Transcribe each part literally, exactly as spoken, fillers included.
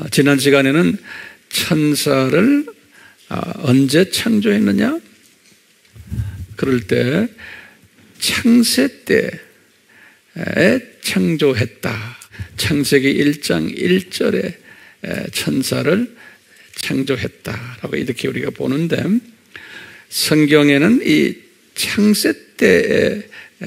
지난 시간에는 천사를 언제 창조했느냐? 그럴 때 창세 때에 창조했다. 창세기 일 장 일 절에 천사를 창조했다라고 이렇게 우리가 보는데, 성경에는 이 창세 때에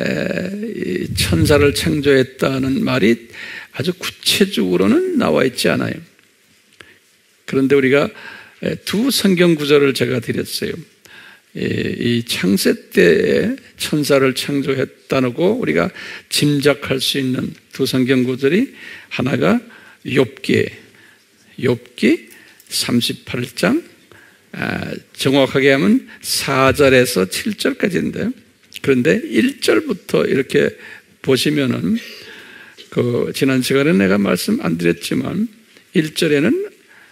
천사를 창조했다는 말이 아주 구체적으로는 나와 있지 않아요. 그런데 우리가 두 성경 구절을 제가 드렸어요. 이 창세 때에 천사를 창조했다고 우리가 짐작할 수 있는 두 성경 구절이, 하나가 욥기, 욥기 삼십팔 장, 정확하게 하면 사 절에서 칠 절까지인데, 그런데 일 절부터 이렇게 보시면은, 그 지난 시간에 내가 말씀 안 드렸지만 일 절에는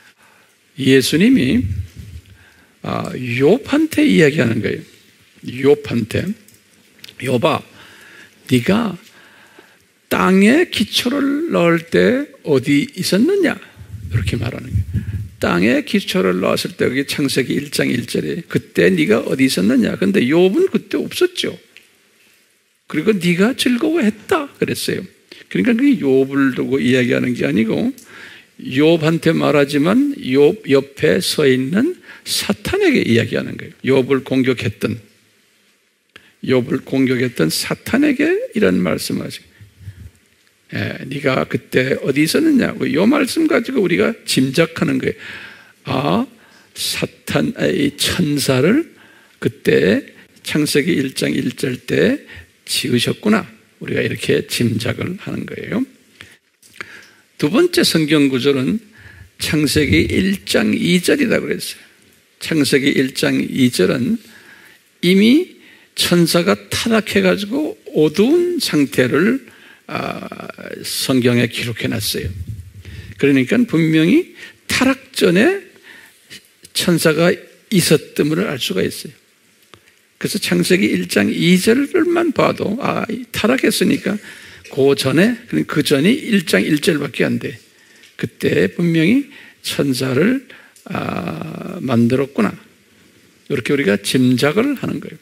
예수님이 아, 욥한테 이야기하는 거예요. 욥한테, 욥아, 네가 땅에 기초를 넣을 때 어디 있었느냐? 이렇게 말하는 거예요. 땅에 기초를 넣었을 때, 여기 창세기 일 장 일 절에 그때 네가 어디 있었느냐? 근데 욥은 그때 없었죠. 그리고 네가 즐거워했다 그랬어요. 그러니까 그게 욥을 두고 이야기하는 게 아니고, 욥한테 말하지만 욥 옆에 서 있는 사탄에게 이야기하는 거예요. 욥을 공격했던, 욥을 공격했던 사탄에게 이런 말씀을 하시고, 예, 네가 그때 어디 있었느냐고, 이 말씀 가지고 우리가 짐작하는 거예요. 아, 사탄, 이 천사를 그때 창세기 일 장 일 절 때 지으셨구나. 우리가 이렇게 짐작을 하는 거예요. 두 번째 성경 구절은 창세기 일 장 이 절이라고 그랬어요. 창세기 일 장 이 절은 이미 천사가 타락해가지고 어두운 상태를 성경에 기록해놨어요. 그러니까 분명히 타락 전에 천사가 있었음을 알 수가 있어요. 그래서 창세기 일 장 이 절만 봐도, 아, 타락했으니까 그 전에, 그 전이 일 장 일 절밖에 안 돼. 그때 분명히 천사를 아, 만들었구나. 이렇게 우리가 짐작을 하는 거예요.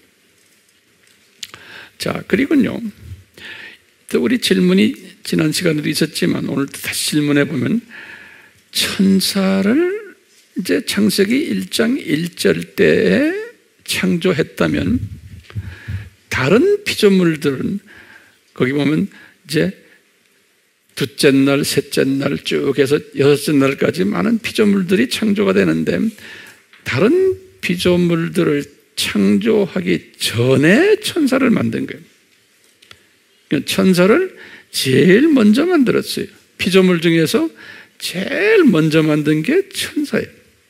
자, 그리고요, 또 우리 질문이 지난 시간에도 있었지만 오늘도 다시 질문해 보면, 천사를 이제 창세기 일 장 일 절 때에 창조했다면 다른 피조물들은, 거기 보면 이제 둘째 날, 셋째 날 쭉 해서 여섯째 날까지 많은 피조물들이 창조가 되는데, 다른 피조물들을 창조하기 전에 천사를 만든 거예요. 천사를 제일 먼저 만들었어요. 피조물 중에서 제일 먼저 만든 게 천사예요.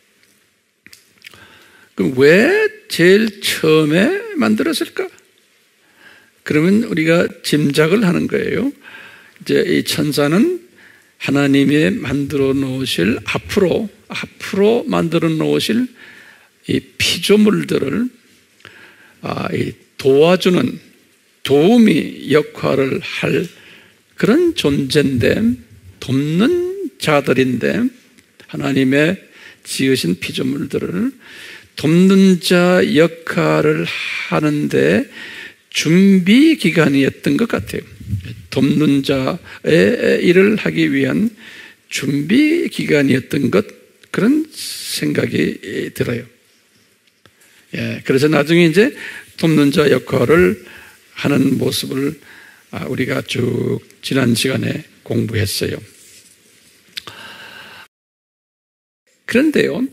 그럼 왜 제일 처음에 만들었을까? 그러면 우리가 짐작을 하는 거예요. 이제 이 천사는 하나님이 만들어 놓으실, 앞으로, 앞으로 만들어 놓으실 이 피조물들을 아, 이 도와주는, 도우미 역할을 할 그런 존재인데, 돕는 자들인데, 하나님의 지으신 피조물들을 돕는 자 역할을 하는데 준비 기간이었던 것 같아요. 돕는 자의 일을 하기 위한 준비 기간이었던 것, 그런 생각이 들어요. 예, 그래서 나중에 이제 돕는 자 역할을 하는 모습을 우리가 쭉 지난 시간에 공부했어요. 그런데요,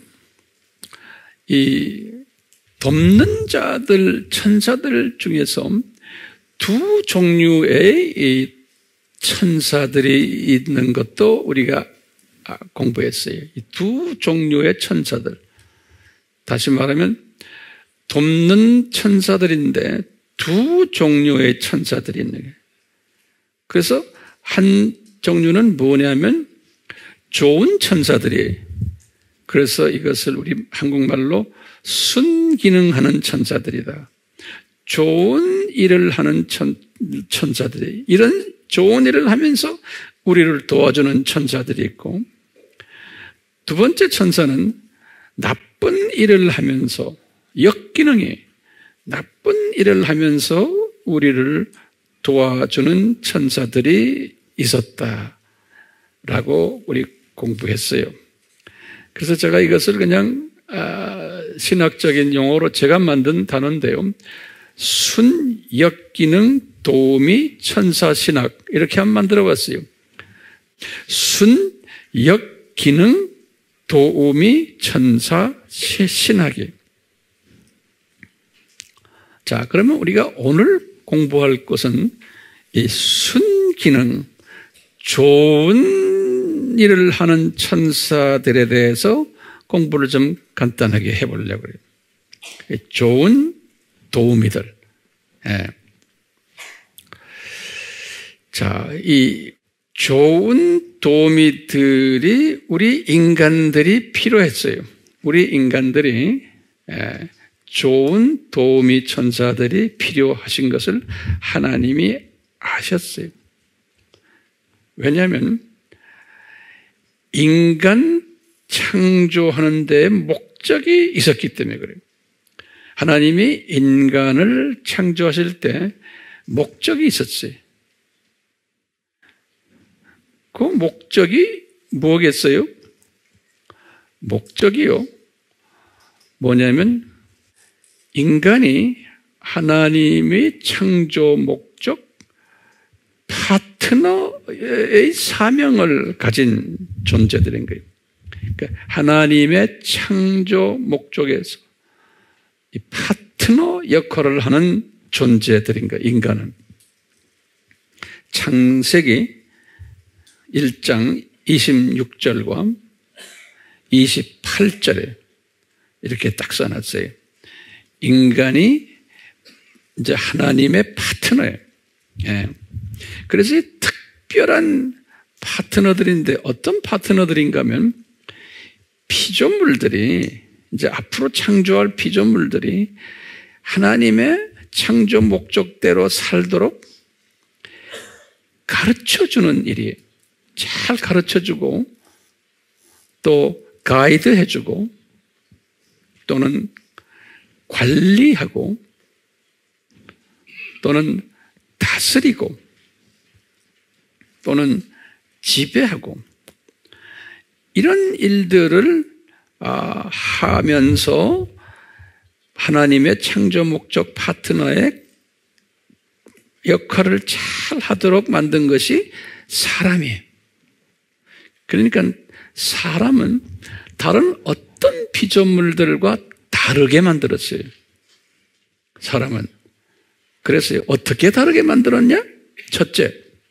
이 돕는 자들, 천사들 중에서 두 종류의 이 천사들이 있는 것도 우리가 공부했어요. 이 두 종류의 천사들, 다시 말하면 돕는 천사들인데 두 종류의 천사들이 있는 거예요. 그래서 한 종류는 뭐냐면 좋은 천사들이에요. 그래서 이것을 우리 한국말로 순기능하는 천사들이다. 좋은 일을 하는 천, 천사들이, 이런 좋은 일을 하면서 우리를 도와주는 천사들이 있고, 두 번째 천사는 나쁜 일을 하면서, 역기능이 나쁜 일을 하면서 우리를 도와주는 천사들이 있었다라고 우리 공부했어요. 그래서 제가 이것을 그냥 아, 신학적인 용어로 제가 만든 단어인데요. 순역기능 도우미 천사신학, 이렇게 한번 만들어봤어요. 순역기능 도우미 천사신학이. 자, 그러면 우리가 오늘 공부할 것은 이 순기능, 좋은 일을 하는 천사들에 대해서 공부를 좀 간단하게 해보려고 해요. 좋은 도우미들. 예. 자, 이 좋은 도우미들이 우리 인간들이 필요했어요. 우리 인간들이 예, 좋은 도우미 천사들이 필요하신 것을 하나님이 아셨어요. 왜냐하면 인간 창조하는 데 목적이 있었기 때문에 그래요. 하나님이 인간을 창조하실 때 목적이 있었어요. 그 목적이 뭐겠어요? 목적이요. 뭐냐면 인간이 하나님의 창조 목적, 파트너의 사명을 가진 존재들인 거예요. 그러니까 하나님의 창조 목적에서 이 파트너 역할을 하는 존재들인 거예요. 인간은. 창세기 일 장 이십육 절과 이십팔 절에 이렇게 딱 써놨어요. 인간이 이제 하나님의 파트너예요. 예. 그래서 특별한 파트너들인데 어떤 파트너들인가 하면 피조물들이 이제 앞으로 창조할 피조물들이 하나님의 창조 목적대로 살도록 가르쳐주는 일이에요. 잘 가르쳐주고 또 가이드해주고 또는 관리하고 또는 다스리고 또는 지배하고 이런 일들을 하면서 하나님의 창조 목적 파트너의 역할을 잘 하도록 만든 것이 사람이에요. 그러니까 사람은 다른 어떤 피조물들과 다르게 만들었어요. 사람은. 그래서 어떻게 다르게 만들었냐? 첫째,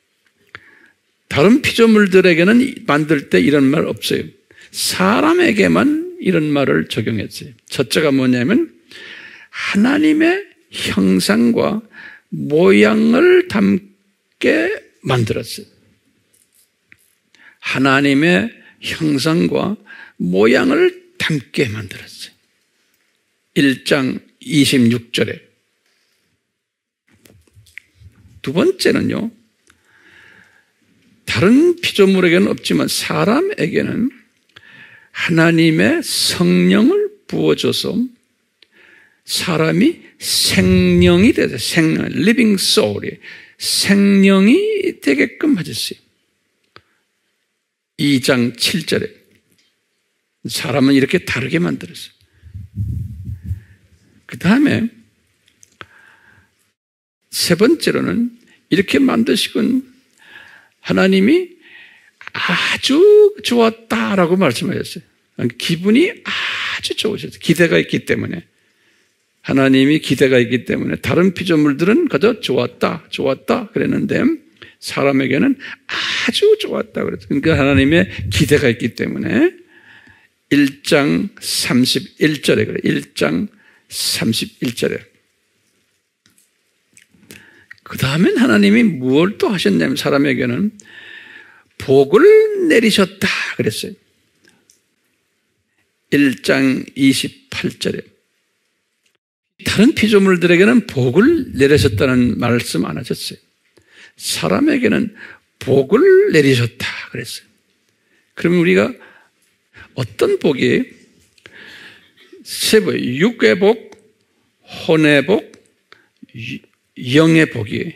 다른 피조물들에게는 만들 때 이런 말 없어요. 사람에게만 이런 말을 적용했어요. 첫째가 뭐냐면 하나님의 형상과 모양을 담게 만들었어요. 하나님의 형상과 모양을 담게 만들었어요. 일 장 이십육 절에. 두 번째는요, 다른 피조물에게는 없지만 사람에게는 하나님의 성령을 부어줘서 사람이 생명이 되죠. 생명, living soul이 생명이 되게끔 하셨어요. 이 장 칠 절에 사람은 이렇게 다르게 만들었어요. 그 다음에 세 번째로는 이렇게 만드시곤 하나님이 아주 좋았다라고 말씀하셨어요. 기분이 아주 좋으셨어요. 기대가 있기 때문에. 하나님이 기대가 있기 때문에 다른 피조물들은 그저 좋았다, 좋았다 그랬는데 사람에게는 아주 좋았다 그랬어요. 그러니까 하나님의 기대가 있기 때문에 일 장 삼십일 절에 그래. 일 장 삼십일 절에. 그 다음엔 하나님이 무엇을 또 하셨냐면 사람에게는 복을 내리셨다 그랬어요. 일 장 이십팔 절에. 다른 피조물들에게는 복을 내리셨다는 말씀 안 하셨어요. 사람에게는 복을 내리셨다 그랬어요. 그러면 우리가 어떤 복이 세 복, 육의 복, 혼의 복, 영의 복이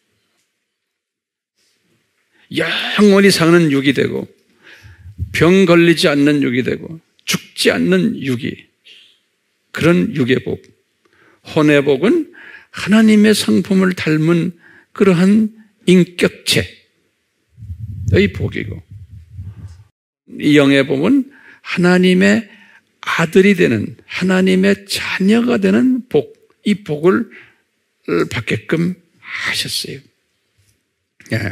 영원히 사는 육이 되고 병 걸리지 않는 육이 되고 죽지 않는 육이, 그런 육의 복. 혼의 복은 하나님의 성품을 닮은 그러한 인격체의 복이고, 이 영의 복은 하나님의 아들이 되는, 하나님의 자녀가 되는 복, 이 복을 받게끔 하셨어요. 예.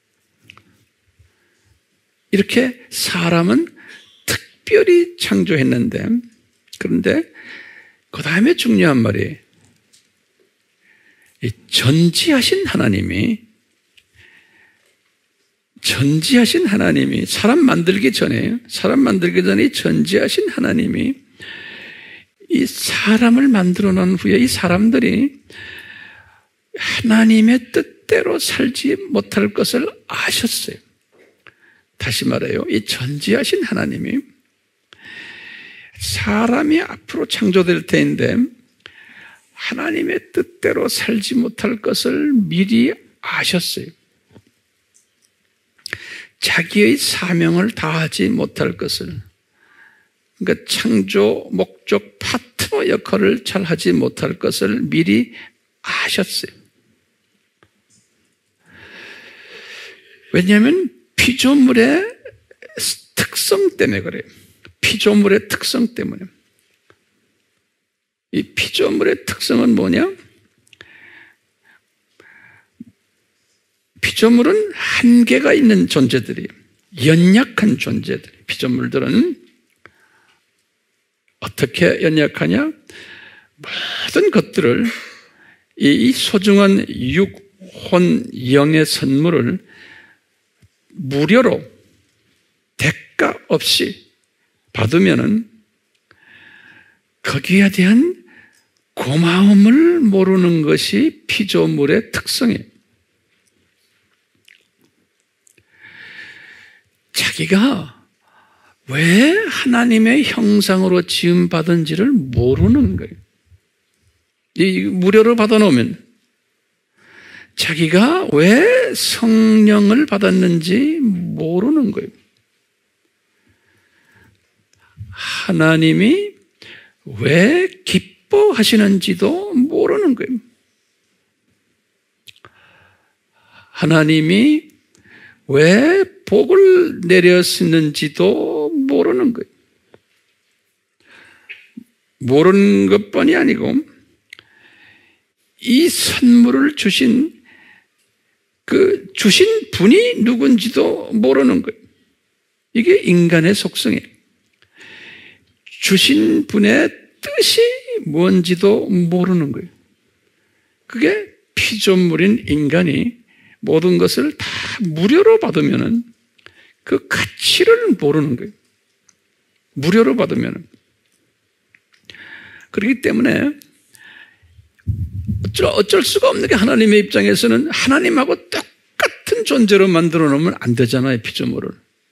이렇게 사람은 특별히 창조했는데, 그런데 그 다음에 중요한 말이, 이 전지하신 하나님이, 전지하신 하나님이 사람 만들기 전에, 사람 만들기 전에 전지하신 하나님이 이 사람을 만들어 놓은 후에 이 사람들이 하나님의 뜻대로 살지 못할 것을 아셨어요. 다시 말해요. 이 전지하신 하나님이 사람이 앞으로 창조될 때인데 하나님의 뜻대로 살지 못할 것을 미리 아셨어요. 자기의 사명을 다하지 못할 것을, 그러니까 창조 목적 파트너 역할을 잘 하지 못할 것을 미리 아셨어요. 왜냐하면 피조물의 특성 때문에 그래요. 피조물의 특성 때문에. 이 피조물의 특성은 뭐냐? 피조물은 한계가 있는 존재들이에요. 연약한 존재들. 피조물들은 어떻게 연약하냐? 모든 것들을, 이 소중한 육, 혼, 영의 선물을 무료로 대가 없이 받으면은 거기에 대한 고마움을 모르는 것이 피조물의 특성이에요. 자기가 왜 하나님의 형상으로 지음받은지를 모르는 거예요. 이 무료로 받아놓으면 자기가 왜 성령을 받았는지 모르는 거예요. 하나님이 왜 기뻐하시는지도 모르는 거예요. 하나님이 왜 복을 내렸는지도 모르는 거예요. 모르는 것뿐이 아니고 이 선물을 주신 그 주신 분이 누군지도 모르는 거예요. 이게 인간의 속성이에요. 주신 분의 뜻이 뭔지도 모르는 거예요. 그게 피조물인 인간이 모든 것을 다 무료로 받으면은 그 가치를 모르는 거예요. 무료로 받으면은. 그렇기 때문에 어쩔, 어쩔 수가 없는 게 하나님의 입장에서는 하나님하고 똑같은 존재로 만들어 놓으면 안 되잖아요, 피조물을.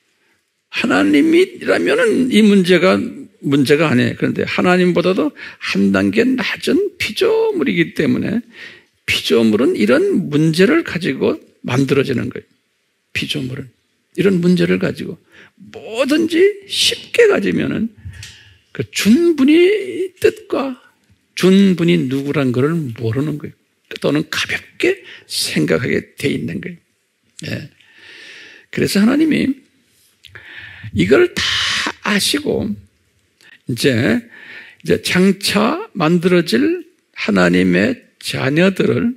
하나님이라면은 이 문제가 문제가 아니에요. 그런데 하나님보다도 한 단계 낮은 피조물이기 때문에 피조물은 이런 문제를 가지고 만들어지는 거예요. 피조물은 이런 문제를 가지고 뭐든지 쉽게 가지면은 그 준분이 뜻과 준분이 누구란 것을 모르는 거예요. 또는 가볍게 생각하게 돼 있는 거예요. 예. 그래서 하나님이 이걸 다 아시고 이제 이제 장차 만들어질 하나님의 자녀들을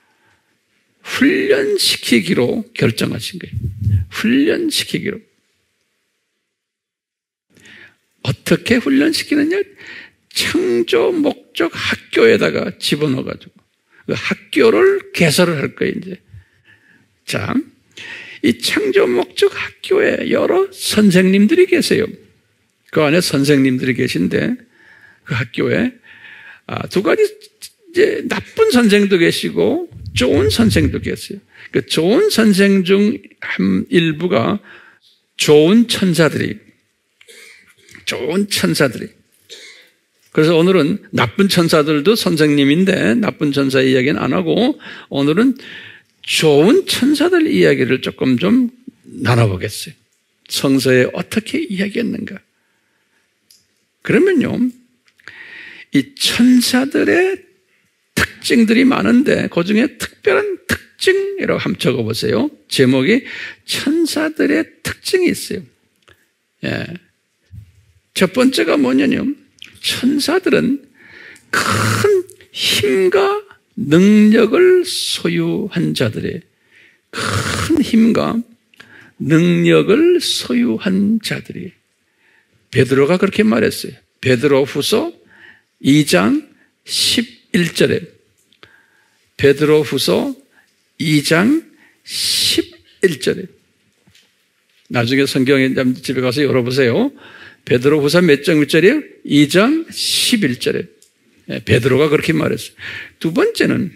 훈련시키기로 결정하신 거예요. 훈련시키기로. 어떻게 훈련시키느냐? 창조 목적 학교에다가 집어넣어가지고 그 학교를 개설을 할 거예요, 이제. 자, 이 창조 목적 학교에 여러 선생님들이 계세요. 그 안에 선생님들이 계신데 그 학교에 아, 두 가지 이제 나쁜 선생도 계시고 좋은 선생도 계세요. 그 좋은 선생 중 한 일부가 좋은 천사들이 좋은 천사들이. 그래서 오늘은 나쁜 천사들도 선생님인데 나쁜 천사 이야기는 안 하고 오늘은 좋은 천사들 이야기를 조금 좀 나눠보겠어요. 성서에 어떻게 이야기했는가. 그러면요, 이 천사들의 특징들이 많은데 그 중에 특별한 특징이라고 한번 적어보세요. 제목이 천사들의 특징이 있어요. 예. 첫 번째가 뭐냐면 천사들은 큰 힘과 능력을 소유한 자들의 큰 힘과 능력을 소유한 자들이. 베드로가 그렇게 말했어요. 베드로 후서 이 장 십일 절에 베드로 후서 이 장 십일 절에 나중에 성경에 집에 가서 열어보세요. 베드로 후서 몇 장 몇 절이에요? 이 장 십일 절에 베드로가 그렇게 말했어요. 두 번째는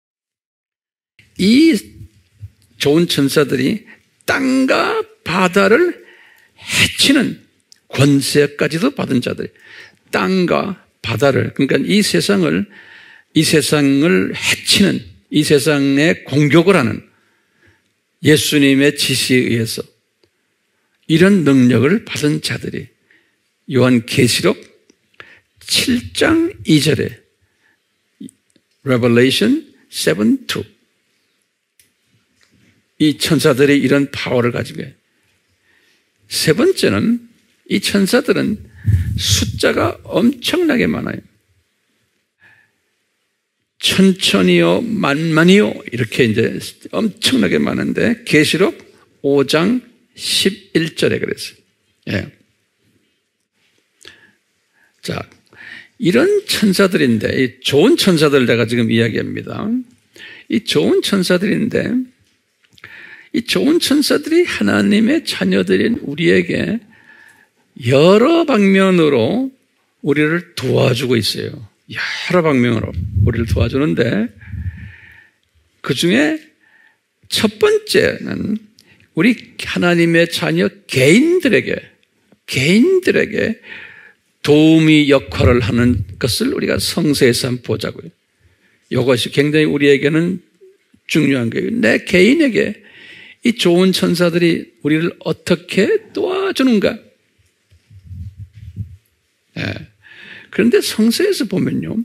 이 좋은 천사들이 땅과 바다를 해치는 권세까지도 받은 자들. 땅과 바다를, 그러니까 이 세상을 이 세상을 해치는, 이 세상에 공격을 하는 예수님의 지시에 의해서 이런 능력을 받은 자들이 요한계시록 칠 장 이 절에 Revelation 칠 이 이 천사들이 이런 파워를 가지고 해요. 세 번째는 이 천사들은 숫자가 엄청나게 많아요. 천천이요, 만만이요, 이렇게 이제 엄청나게 많은데, 계시록 오 장 십일 절에 그랬어요. 예. 자, 이런 천사들인데, 이 좋은 천사들 내가 지금 이야기합니다. 이 좋은 천사들인데, 이 좋은 천사들이 하나님의 자녀들인 우리에게 여러 방면으로 우리를 도와주고 있어요. 여러 방면으로 우리를 도와주는데 그 중에 첫 번째는 우리 하나님의 자녀 개인들에게 개인들에게 도우미 역할을 하는 것을 우리가 성서에서 한번 보자고요. 이것이 굉장히 우리에게는 중요한 거예요. 내 개인에게 이 좋은 천사들이 우리를 어떻게 도와주는가? 예. 그런데 성서에서 보면요,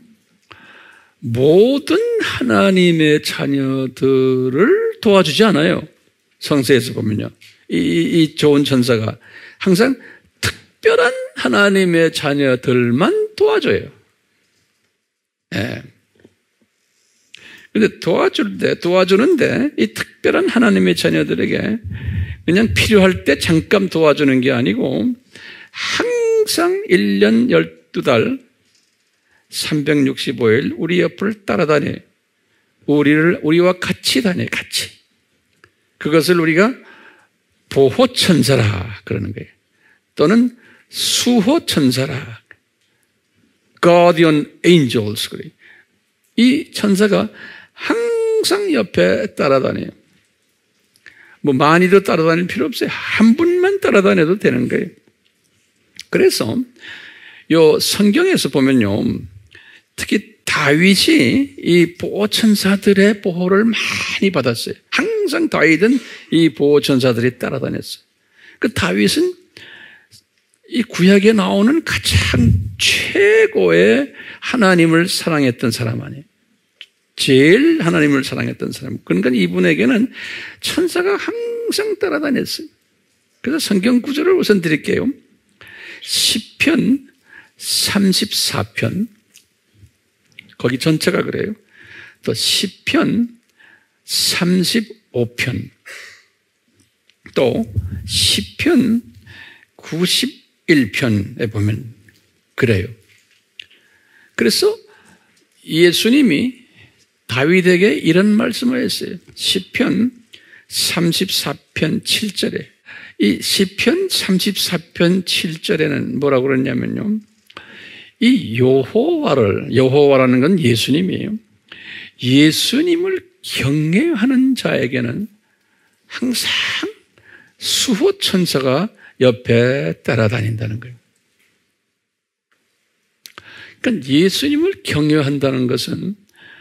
모든 하나님의 자녀들을 도와주지 않아요. 성서에서 보면요, 이, 이 좋은 천사가 항상 특별한 하나님의 자녀들만 도와줘요. 예. 근데 도와줄 때, 도와주는데, 이 특별한 하나님의 자녀들에게 그냥 필요할 때 잠깐 도와주는 게 아니고, 항상 일 년 열두 달, 삼백육십오 일 우리 옆을 따라다녀요. 우리를, 우리와 같이 다녀요, 같이. 그것을 우리가 보호천사라 그러는 거예요. 또는 수호천사라. Guardian Angels. 그래요. 이 천사가 항상 옆에 따라다녀요. 뭐 많이도 따라다닐 필요 없어요. 한 분만 따라다녀도 되는 거예요. 그래서 요 성경에서 보면요, 특히 다윗이 이 보호천사들의 보호를 많이 받았어요. 항상 다윗은 이 보호천사들이 따라다녔어요. 그 다윗은 이 구약에 나오는 가장 최고의 하나님을 사랑했던 사람 아니에요. 제일 하나님을 사랑했던 사람. 그러니까 이분에게는 천사가 항상 따라다녔어요. 그래서 성경 구절을 우선 드릴게요. 시편 삼십사 편, 거기 전체가 그래요. 또 시편 삼십오 편, 또 시편 구십일 편에 보면 그래요. 그래서 예수님이 다윗에게 이런 말씀을 했어요. 시편 삼십사 편 칠 절에, 이 시편 삼십사 편 칠 절에는 뭐라고 그러냐면요, 이 여호와를, 여호와라는 건 예수님이에요. 예수님을 경외하는 자에게는 항상 수호천사가 옆에 따라다닌다는 거예요. 그러니까 예수님을 경외한다는 것은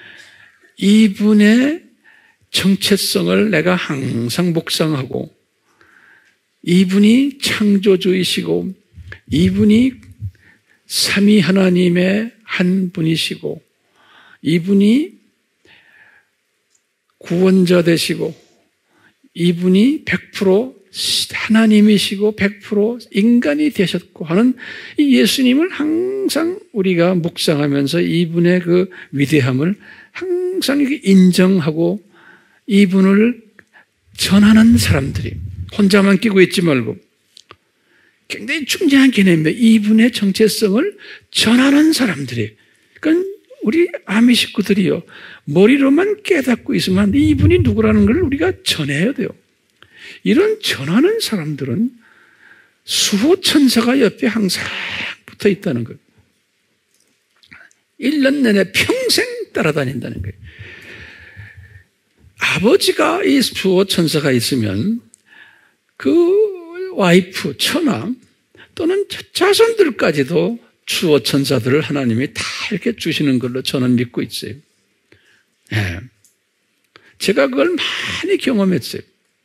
이분의 정체성을 내가 항상 묵상하고, 이분이 창조주이시고 이분이 삼위 하나님의 한 분이시고 이분이 구원자 되시고 이분이 백 퍼센트 하나님이시고 백 퍼센트 인간이 되셨고 하는 이 예수님을 항상 우리가 묵상하면서 이분의 그 위대함을 항상 인정하고 이분을 전하는 사람들이, 혼자만 끼고 있지 말고 굉장히 중요한 개념입니다. 이분의 정체성을 전하는 사람들이. 그러니까 우리 아미 식구들이요, 머리로만 깨닫고 있으면 안 돼. 이분이 누구라는 걸 우리가 전해야 돼요. 이런 전하는 사람들은 수호 천사가 옆에 항상 붙어 있다는 거예요. 일 년 내내 평생 따라다닌다는 거예요. 아버지가 이 수호 천사가 있으면 그 와이프, 처나 또는 자손들까지도 수호 천사들을 하나님이 다 이렇게 주시는 걸로 저는 믿고 있어요. 네. 제가 그걸 많이 경험했어요.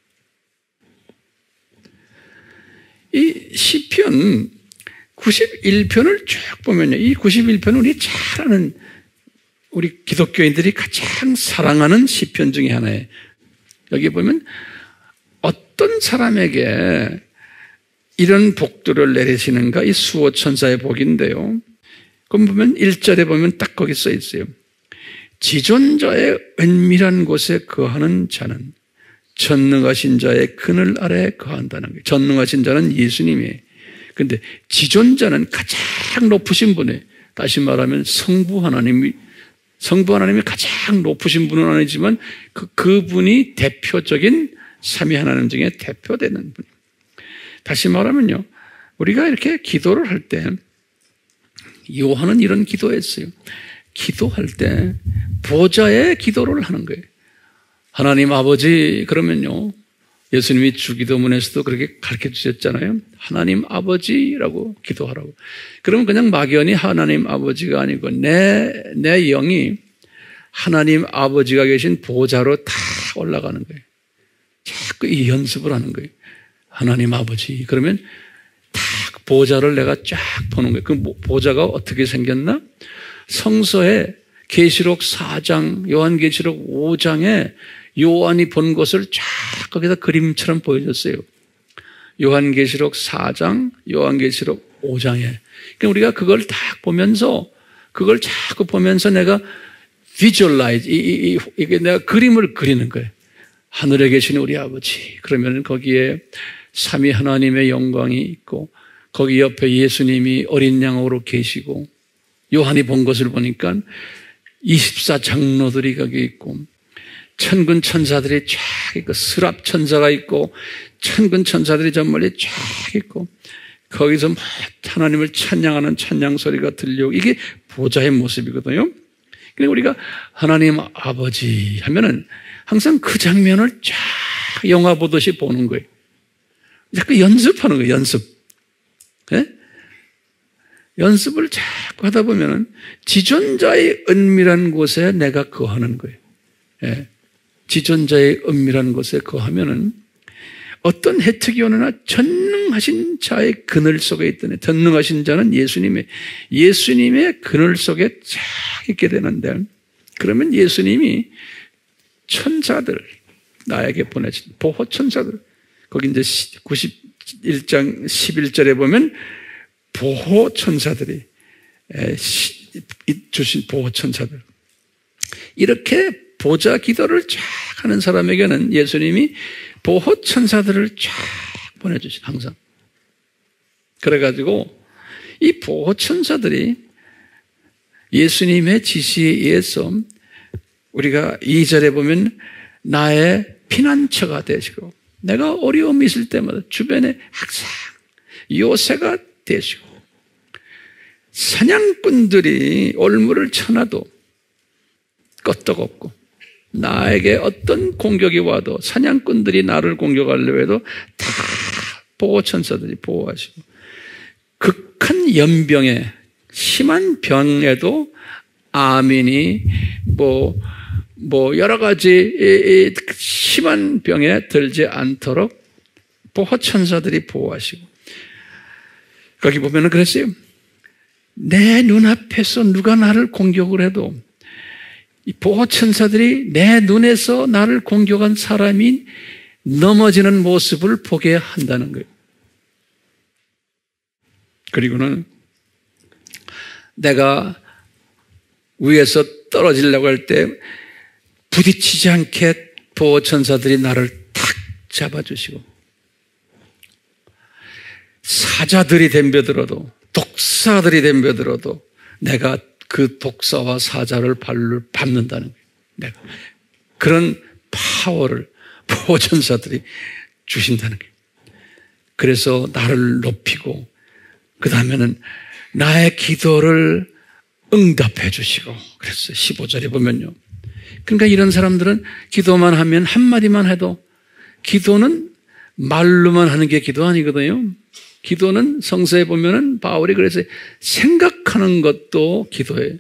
이 시편 구십일 편을 쭉 보면요, 이 구십일 편은 우리 잘 아는, 우리 기독교인들이 가장 사랑하는 시편 중에 하나예요. 여기 보면 어떤 사람에게 이런 복들을 내리시는가, 이 수호 천사의 복인데요. 그럼 보면 일 절에 보면 딱 거기 써 있어요. 지존자의 은밀한 곳에 거하는 자는 전능하신 자의 그늘 아래 거한다는 거예요. 전능하신 자는 예수님이에요. 그런데 지존자는 가장 높으신 분이에요. 다시 말하면 성부 하나님이, 성부 하나님이 가장 높으신 분은 아니지만 그, 그분이 대표적인 삼위 하나님 중에 대표되는 분이에요. 다시 말하면요, 우리가 이렇게 기도를 할 때, 요한은 이런 기도했어요. 기도할 때 보좌의 기도를 하는 거예요. 하나님 아버지, 그러면요, 예수님이 주기도문에서도 그렇게 가르쳐 주셨잖아요. 하나님 아버지라고 기도하라고. 그러면 그냥 막연히 하나님 아버지가 아니고 내, 내 영이 하나님 아버지가 계신 보좌로 다 올라가는 거예요. 자꾸 이 연습을 하는 거예요. 하나님 아버지. 그러면 딱 보좌를 내가 쫙 보는 거예요. 그 보좌가 어떻게 생겼나? 성서에 계시록 사 장, 요한계시록 오 장에 요한이 본 것을 쫙 거기다 그림처럼 보여줬어요. 요한계시록 사 장, 요한계시록 오 장에. 그러니까 우리가 그걸 딱 보면서, 그걸 자꾸 보면서 내가 visualize, 이, 이, 이, 이게 내가 그림을 그리는 거예요. 하늘에 계신 우리 아버지. 그러면 거기에 삼위 하나님의 영광이 있고, 거기 옆에 예수님이 어린 양으로 계시고, 요한이 본 것을 보니까 이십사 장로들이 거기 있고, 천군 천사들이 쫙 있고, 스랍 천사가 있고, 천군 천사들이 저 멀리 쫙 있고, 거기서 하나님을 찬양하는 찬양 소리가 들려오고, 이게 보좌의 모습이거든요. 그러니까 우리가 하나님 아버지 하면은 항상 그 장면을 쫙 영화 보듯이 보는 거예요. 자꾸 연습하는 거예요, 연습. 네? 연습을 자꾸 하다 보면은 지존자의 은밀한 곳에 내가 거하는 거예요. 네. 지존자의 은밀한 곳에 거하면은 어떤 혜택이 오느나 전능하신 자의 그늘 속에 있더니, 전능하신 자는 예수님의, 예수님의 그늘 속에 쫙 있게 되는데, 그러면 예수님이 천사들, 나에게 보내신 보호 천사들, 거기 이제 구십일 장 십일 절에 보면 보호 천사들이 주신 보호 천사들, 이렇게 보좌 기도를 쫙 하는 사람에게는 예수님이 보호 천사들을 쫙 보내주신, 항상. 그래가지고 이 보호 천사들이 예수님의 지시에 의해서 우리가 이 절에 보면 나의 피난처가 되시고, 내가 어려움이 있을 때마다 주변에 항상 요새가 되시고, 사냥꾼들이 올무를 쳐놔도 끄떡없고, 나에게 어떤 공격이 와도, 사냥꾼들이 나를 공격하려고 해도 다 보호천사들이 보호하시고, 극한 연병에 심한 병에도 아멘이 뭐, 뭐 여러 가지 심한 병에 들지 않도록 보호천사들이 보호하시고, 거기 보면은 그랬어요. 내 눈앞에서 누가 나를 공격을 해도 이 보호천사들이 내 눈에서 나를 공격한 사람이 넘어지는 모습을 보게 한다는 거예요. 그리고는 내가 위에서 떨어지려고 할 때 부딪히지 않게 보호천사들이 나를 탁 잡아주시고, 사자들이 덤벼들어도, 독사들이 덤벼들어도 내가 그 독사와 사자를 발로 밟는다는 거예요. 내가 그런 파워를 보호천사들이 주신다는 거예요. 그래서 나를 높이고, 그 다음에는 나의 기도를 응답해 주시고, 그랬어요. 십오 절에 보면요. 그러니까 이런 사람들은 기도만 하면, 한마디만 해도, 기도는 말로만 하는 게 기도 아니거든요. 기도는 성서에 보면은 바울이 그래서 생각하는 것도 기도예요.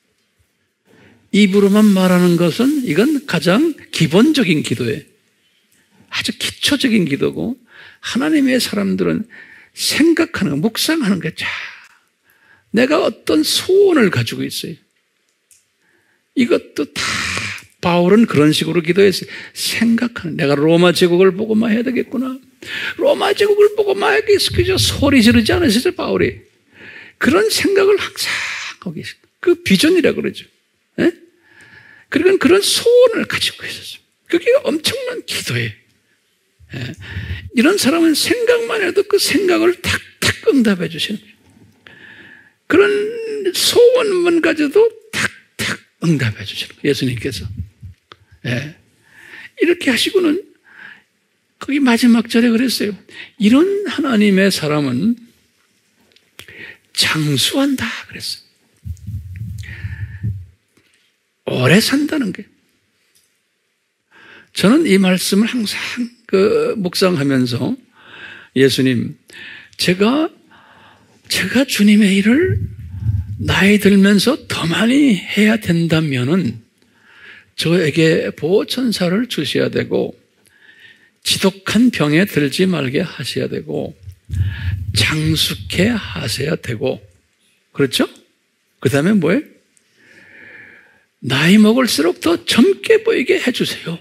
입으로만 말하는 것은 이건 가장 기본적인 기도예요. 아주 기초적인 기도고, 하나님의 사람들은 생각하는 거, 묵상하는 게 자, 내가 어떤 소원을 가지고 있어요. 이것도 다 바울은 그런 식으로 기도했어요. 생각하는, 내가 로마 제국을 보고 막 해야 되겠구나. 로마 제국을 보고 막 해야겠어. 그저 소리 지르지 않으셨어요, 바울이. 그런 생각을 항상 하고 계십니다. 그 비전이라고 그러죠. 예? 그러니까 그런 소원을 가지고 있었어요. 그게 엄청난 기도예요. 예. 이런 사람은 생각만 해도 그 생각을 탁탁 응답해 주시는 거예요. 그런 소원만 가져도 탁탁 응답해 주시는 거예요. 예수님께서. 예. 이렇게 하시고는 거기 마지막 절에 그랬어요. 이런 하나님의 사람은 장수한다 그랬어요. 오래 산다는 게. 저는 이 말씀을 항상 그 묵상하면서, 예수님, 제가 제가 주님의 일을 나이 들면서 더 많이 해야 된다면은 저에게 보호천사를 주셔야 되고, 지독한 병에 들지 말게 하셔야 되고, 장수케 하셔야 되고, 그렇죠? 그 다음에 뭐예요? 나이 먹을수록 더 젊게 보이게 해주세요.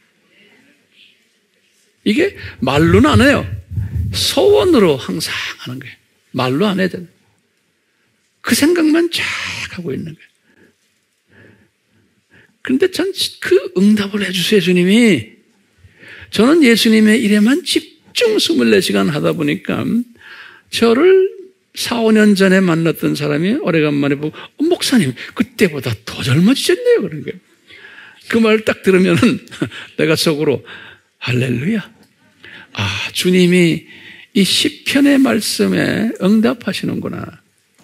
이게 말로는 안 해요. 소원으로 항상 하는 거예요. 말로 안 해야 돼요. 그 생각만 쫙 하고 있는 거예요. 그런데 전 그 응답을 해주세요, 주님이. 저는 예수님의 일에만 집중 이십사 시간 하다 보니까 저를 사, 오 년 전에 만났던 사람이 오래간만에 보고, 어, 목사님, 그때보다 더 젊어지셨네요. 그런 거예요. 그 말 딱 들으면은 내가 속으로 할렐루야. 아, 주님이 이 시편의 말씀에 응답하시는구나.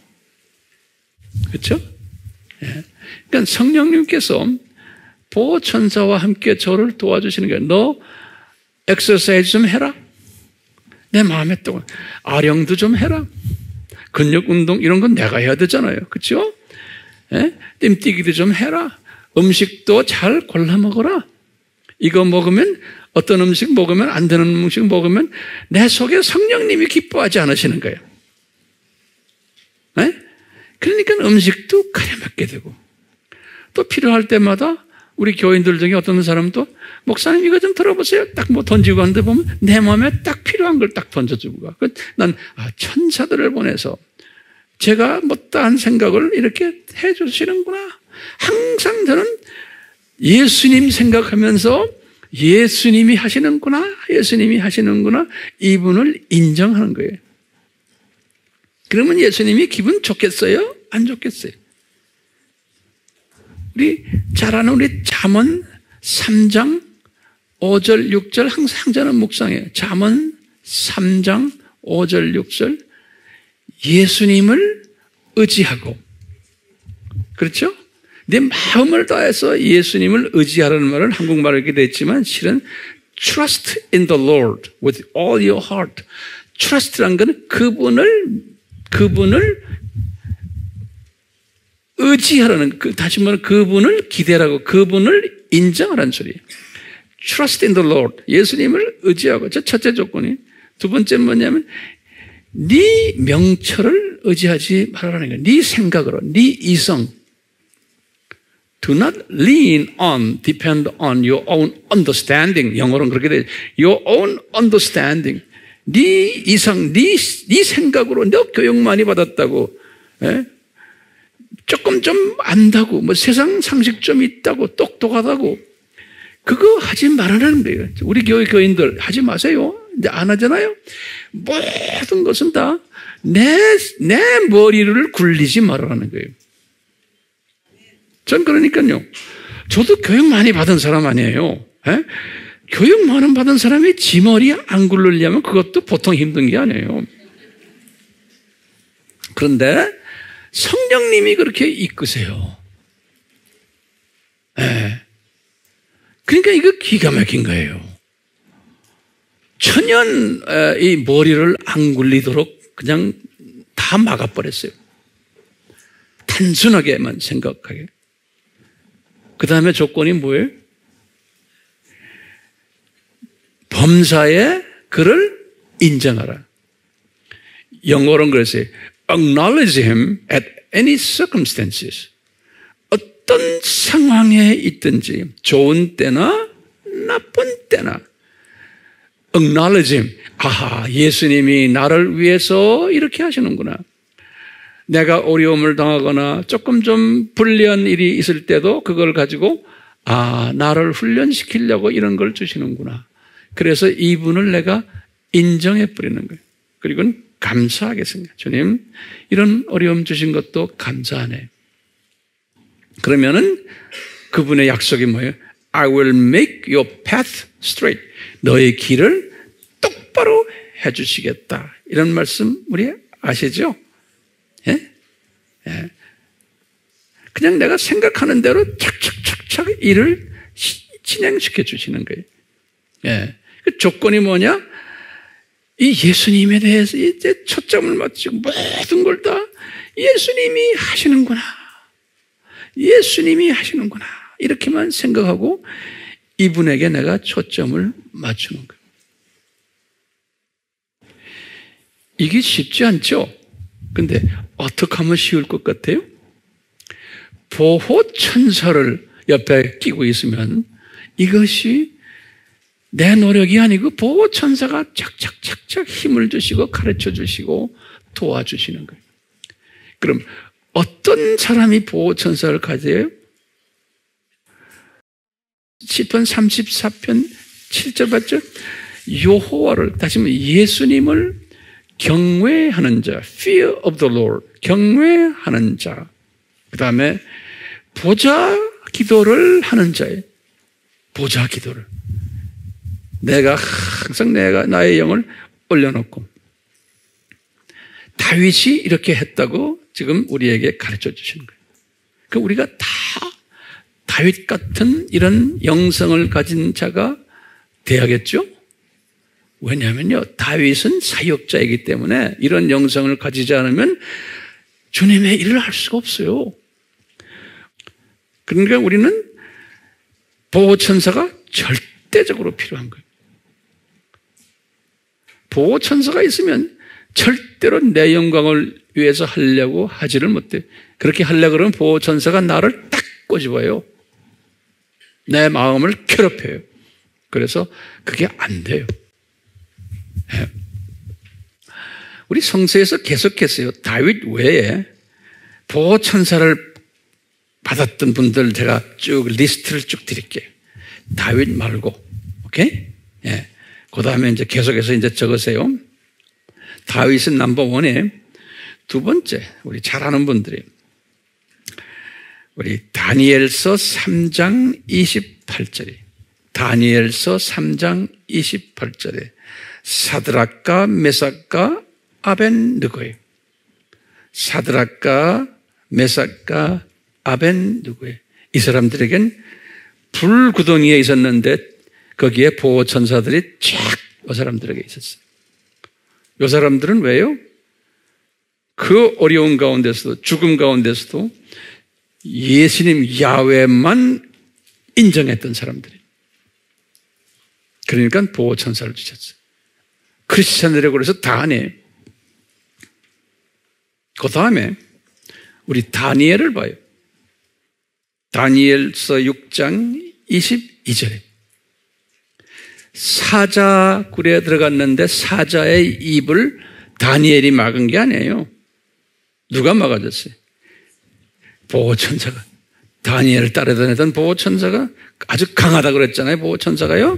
그렇죠? 예. 그러니까 성령님께서 보호천사와 함께 저를 도와주시는 거예요. 너 엑서사이즈 좀 해라. 내 마음에 또 아령도 좀 해라. 근력 운동 이런 건 내가 해야 되잖아요. 그렇죠? 예? 뜀뛰기도 좀 해라. 음식도 잘 골라 먹어라. 이거 먹으면, 어떤 음식 먹으면 안 되는 음식 먹으면 내 속에 성령님이 기뻐하지 않으시는 거예요. 예? 그러니까 음식도 가려 먹게 되고, 또 필요할 때마다 우리 교인들 중에 어떤 사람은 또, 목사님 이거 좀 들어보세요. 딱 뭐 던지고 가는데 보면 내 마음에 딱 필요한 걸 딱 던져주고 가. 난 아, 천사들을 보내서 제가 못다한 생각을 이렇게 해 주시는구나. 항상 저는 예수님 생각하면서 예수님이 하시는구나, 예수님이 하시는구나, 이분을 인정하는 거예요. 그러면 예수님이 기분 좋겠어요? 안 좋겠어요? 우리 잘 아는 우리 잠언 삼 장 오 절 육 절 항상 저는 묵상해요. 잠언 삼 장 오 절 육 절, 예수님을 의지하고, 그렇죠? 내 마음을 다해서 예수님을 의지하라는 말을 한국말로 이렇게 됐지만 실은 trust in the Lord with all your heart. trust라는 것은 그분을 그분을 의지하라는, 그, 다시 말하면 그분을 기대라고, 그분을 인정하라는 소리예요. Trust in the Lord. 예수님을 의지하고. 저 첫째 조건이. 두 번째는 뭐냐면 네 명철을 의지하지 말라는 거예요. 네 생각으로, 네 이성. Do not lean on, depend on your own understanding. 영어로는 그렇게 돼. Your own understanding. 네 이성, 네, 네 생각으로 너 교육 많이 받았다고, 예? 조금 좀 안다고, 뭐 세상 상식 좀 있다고, 똑똑하다고, 그거 하지 말라는 거예요. 우리 교회 교인들 하지 마세요. 이제 안 하잖아요. 모든 것은 다 내, 내 머리를 굴리지 말라는 거예요. 전 그러니까요. 저도 교육 많이 받은 사람 아니에요. 에? 교육 많이 받은 사람이 지 머리 안 굴리려면 그것도 보통 힘든 게 아니에요. 그런데 성령님이 그렇게 이끄세요. 에. 그러니까 이거 기가 막힌 거예요. 천연 이 머리를 안 굴리도록 그냥 다 막아버렸어요. 단순하게만 생각하게. 그 다음에 조건이 뭐예요? 범사에 그를 인정하라. 영어로는 그랬어요. Acknowledge him at any circumstances. 어떤 상황에 있든지 좋은 때나 나쁜 때나 acknowledge him. 아하, 예수님이 나를 위해서 이렇게 하시는구나. 내가 어려움을 당하거나 조금 좀 불리한 일이 있을 때도 그걸 가지고 아, 나를 훈련시키려고 이런 걸 주시는구나. 그래서 이분을 내가 인정해 버리는 거예요. 그리고 감사하겠습니다. 주님, 이런 어려움 주신 것도 감사하네. 그러면은 그분의 약속이 뭐예요? I will make your path straight. 너의 길을 똑바로 해 주시겠다. 이런 말씀 우리 아시죠? 예? 예. 그냥 내가 생각하는 대로 착착착착 일을 진행시켜 주시는 거예요. 예. 그 조건이 뭐냐? 이 예수님에 대해서 이제 초점을 맞추고 모든 걸 다 예수님이 하시는구나. 예수님이 하시는구나. 이렇게만 생각하고 이분에게 내가 초점을 맞추는 거예요. 이게 쉽지 않죠? 근데 어떻게 하면 쉬울 것 같아요? 보호천사를 옆에 끼고 있으면 이것이 내 노력이 아니고 보호천사가 착착착착 힘을 주시고 가르쳐 주시고 도와주시는 거예요. 그럼 어떤 사람이 보호천사를 가져요? 시편 삼십사 편 칠 절 봤죠? 여호와를, 다시 말해 예수님을 경외하는 자, fear of the Lord, 경외하는 자. 그 다음에 보좌 기도를 하는 자예요. 보좌 기도를. 내가 항상 내가 나의 영을 올려놓고 다윗이 이렇게 했다고 지금 우리에게 가르쳐 주시는 거예요. 그 우리가 다 다윗 같은 이런 영성을 가진 자가 돼야겠죠? 왜냐하면요, 다윗은 사역자이기 때문에 이런 영성을 가지지 않으면 주님의 일을 할 수가 없어요. 그러니까 우리는 보호천사가 절대적으로 필요한 거예요. 보호천사가 있으면 절대로 내 영광을 위해서 하려고 하지를 못해요. 그렇게 하려고 그러면 보호천사가 나를 딱 꼬집어요. 내 마음을 괴롭혀요. 그래서 그게 안 돼요. 우리 성서에서 계속했어요. 다윗 외에 보호천사를 받았던 분들 제가 쭉 리스트를 쭉 드릴게요. 다윗 말고, 오케이? 예. 그 다음에 이제 계속해서 이제 적으세요. 다윗은 넘버 원에 두 번째, 우리 잘 아는 분들이 우리 다니엘서 삼 장 이십팔 절이 다니엘서 삼 장 이십팔 절에 사드락과 메삭과 아벤느고예요. 사드락과 메삭과 아벤느고예요. 이 사람들에겐 불구덩이에 있었는데 거기에 보호천사들이 쫙 이 사람들에게 있었어요. 이 사람들은 왜요? 그 어려운 가운데서도 죽음 가운데서도 예수님 야훼만 인정했던 사람들이. 그러니까 보호천사를 주셨어요. 크리스찬들이라고 그래서 다 하네. 그 다음에 우리 다니엘을 봐요. 다니엘서 육 장 이십이 절에 사자 굴에 들어갔는데 사자의 입을 다니엘이 막은 게 아니에요. 누가 막아줬어요? 보호천사가. 다니엘을 따라다니던 보호천사가 아주 강하다고 그랬잖아요. 보호천사가요.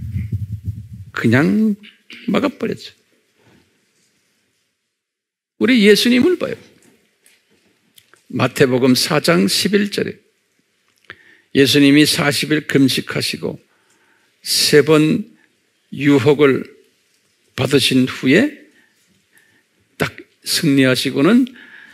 그냥 막아버렸죠. 우리 예수님을 봐요. 마태복음 사 장 십일 절에 예수님이 사십 일 금식하시고 세 번 유혹을 받으신 후에 딱 승리하시고는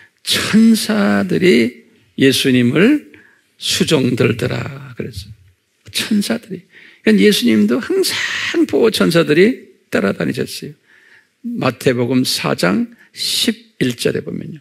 천사들이 예수님을 수종들더라 그랬어요. 천사들이. 그러니까 예수님도 항상 보호 천사들이 따라다니셨어요. 마태복음 사 장 십일 절에 보면요.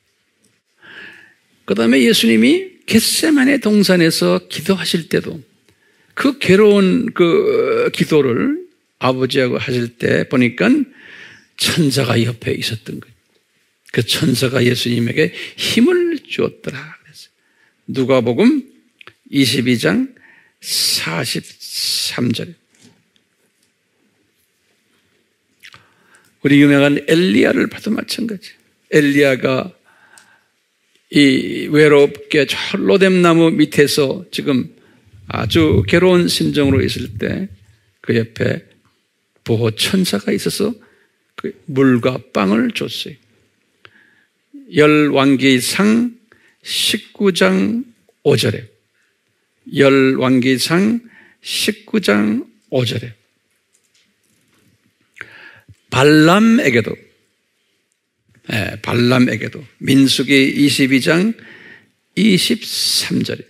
그 다음에 예수님이 겟세마네 동산에서 기도하실 때도 그 괴로운 그 기도를 아버지하고 하실 때 보니까 천사가 옆에 있었던 거예요. 그 천사가 예수님에게 힘을 주었더라 그랬어요. 누가복음 이십이 장 사십삼 절에 우리 유명한 엘리야를 봐도 마찬가지예요. 엘리야가 이 외롭게 저 로뎀나무 밑에서 지금 아주 괴로운 심정으로 있을 때 그 옆에 보호 천사가 있어서 그 물과 빵을 줬어요. 열왕기상 십구 장 오 절에 열왕기상 십구 장 오 절에 발람에게도 네, 발람에게도 민수기 이십이 장 이십삼 절에